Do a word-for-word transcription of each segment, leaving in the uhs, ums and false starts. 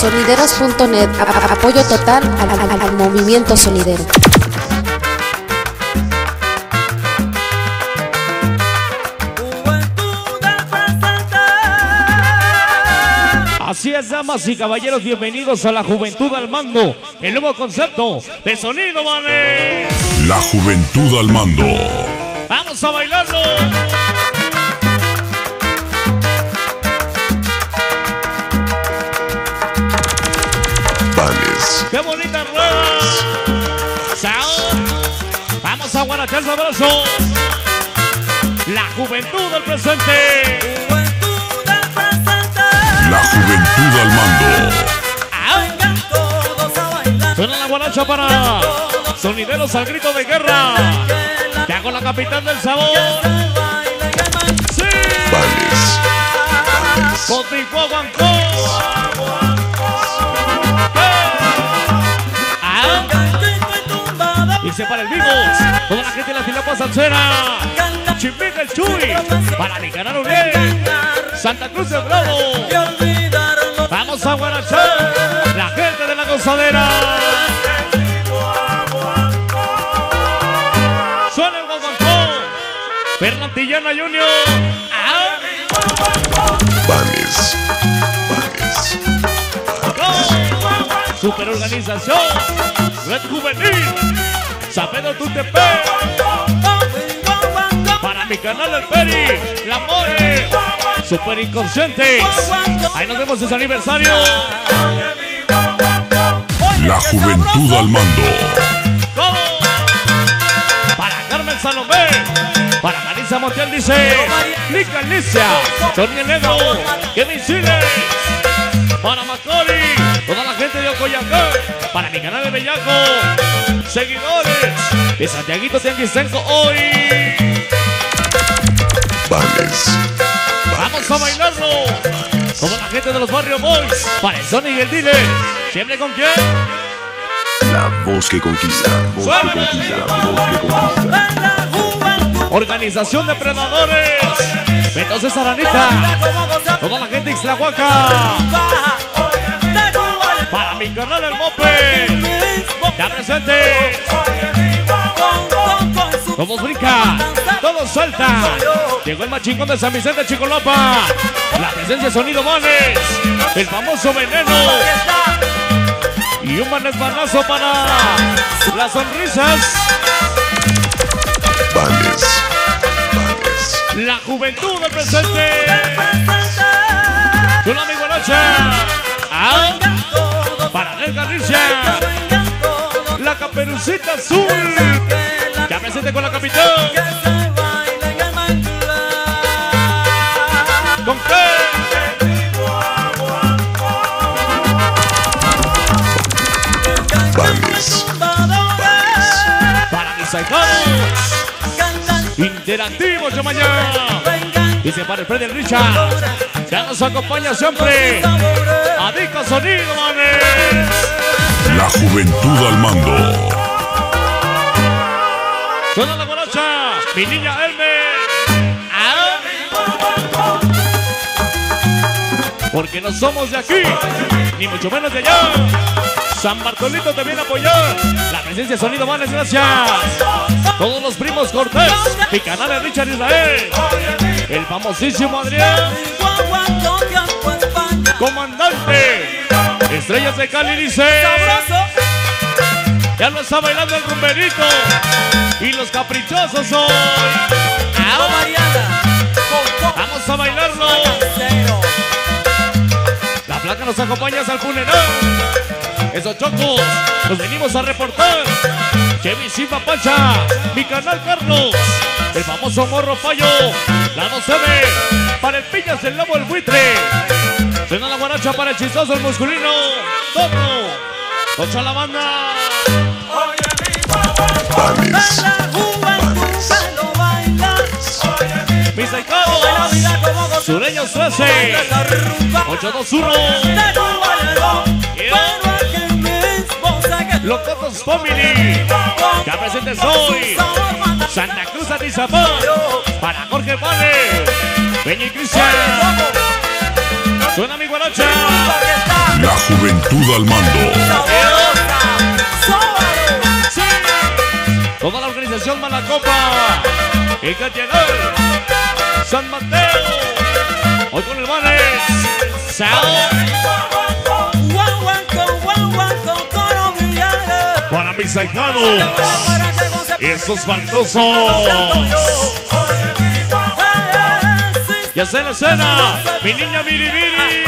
Sonideros punto net, apoyo total al, al, al movimiento sonidero. Así es, damas y caballeros, bienvenidos a La Juventud al Mando, el nuevo concepto de Sonido Manes. La Juventud al Mando. ¡Vamos a bailarlo! Vanes. ¡Qué bonita rueda! ¡Sound! ¡Vamos a guarachar sabroso! La juventud del presente. La Juventud al Mando. Suena la guaracha para sonideros al grito de guerra. Ya con la capital del sabor. ¡Sí! Vanes. Vanes. Cotipo Guancó. Ah. Y se para el Vivos. Toda la gente de la Filapa Salsera. Chimbica el Chuy. Para mi canal Uriel. Santa Cruz del Bravo. Vamos a guarachar. La gente de la gozadera. Suena el Guaguancó. Fernantillana Junior. ¡Ah! Vanes. Vanes. ¡Go! Superorganización. Red Juvenil. San Pedro Tutepec. Para mi canal El Peri. La More. Super Inconscientes. Ahí nos vemos en su aniversario. La Juventud al Mando. ¡Go! Para Carmen Salomé. Para Marisa Montiel dice Lica Alicia. Sonia Negro. Kevin Siles. Para Macaulay. Toda la gente de Ocoyacán. Para mi canal de Bellaco. Seguidores de Santiaguito Tianguistenco hoy. Vanes. Vamos a bailarlo. Toda la gente de los Barrio Boys. Para el Sony y el Dile. ¿Siempre con quién? La voz que conquista. Voz que conquista. Voz que conquista. Organización de Predadores. Entonces Aranita. Toda la gente de Ixtlahuaca. Para mi canal El Mope. Ya presente. Todos brincan, todos saltan. Llegó el machingón de San Vicente Chicolapa. La presencia de Sonido Manes. El famoso Veneno. Y un manesbanazo para las sonrisas. Vanes. Vanes. La juventud del presente. Con la mi guaracha. Ah, para Nel Garricia. La Caperucita Azul. Ya presente con la capitán. ¿Con qué? Vanes. Para mis ahijados. Interactivos de mañana. Dice para el Freddy Richard. Ya nos acompaña siempre. Adicto Sonido Manes. La Juventud al Mando. Suena la guaracha, mi niña Elmer. ¿Ah? Porque no somos de aquí, ni mucho menos de allá. San Bartolito te viene a apoyar. La presencia de Sonido Manes, gracias. Todos los primos Cortés, mi canal de Richard Israel. El famosísimo Adrián. Comandante. Estrellas de Cali dice. Ya lo está bailando el rumberito. Y los caprichosos hoy. ¡Ah! Vamos a bailarlo. La placa nos acompaña al funeral. Esos chocos nos venimos a reportar. Chevy Simba Pacha, mi canal Carlos. El famoso Morro Fallo. La no se ve. Para el Piñas del Lobo el Buitre. Suena la guaracha para el chistoso el masculino. Todo. Tocha la banda. Vanes. Mis ahijados, Sureños trece, ocho dos uno. Locotos Family. Ya presentes hoy. Santa Cruz Atizapán. Para Jorge Vale. Peña y Cristian. Suena mi guaracha. La juventud al mando. Sí. Toda la organización Malacopa, Ecatiagal, San Mateo, hoy con el Vanes, Sao. Para mis ahijados, esos faltosos. Ya está en la escena, mi niña Biribiri.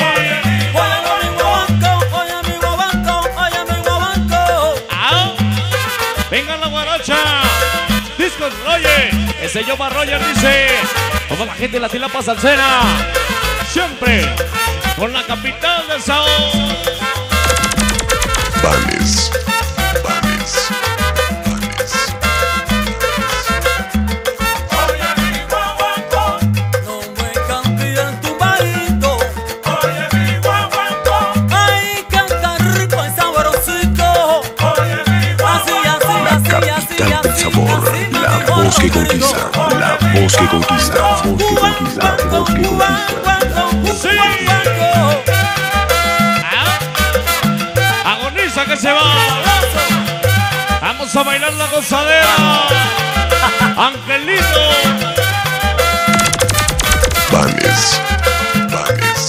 Ah, venga la guaracha. Discos Roger, ese Yoma Roger dice. Toda la gente de la Tilapa Salsera, siempre con la capital del Sao. Vanes. Vanes. La voz que conquista, la voz que conquista, la voz que conquista, la voz que conquista. Sí. ¿Ah? Agoniza que se va. Vamos a bailar la gozadera. Angelito. Vanes, Vanes.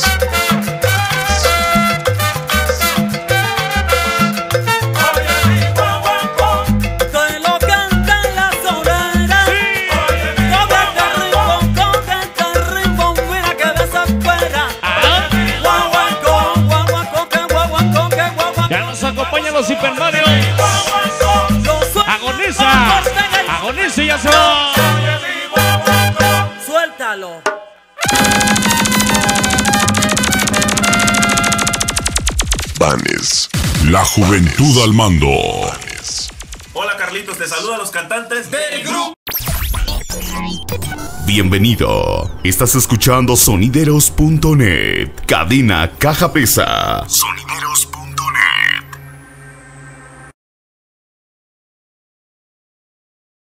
Acompañan los hipermarios. Agoniza. Agoniza y ya se va. Suéltalo. Vanes. La juventud al mando. Vanes. Hola Carlitos, te saludan los cantantes del grupo. Bienvenido. Estás escuchando sonideros punto net. Cadena Caja Pesa. Sonideros punto net.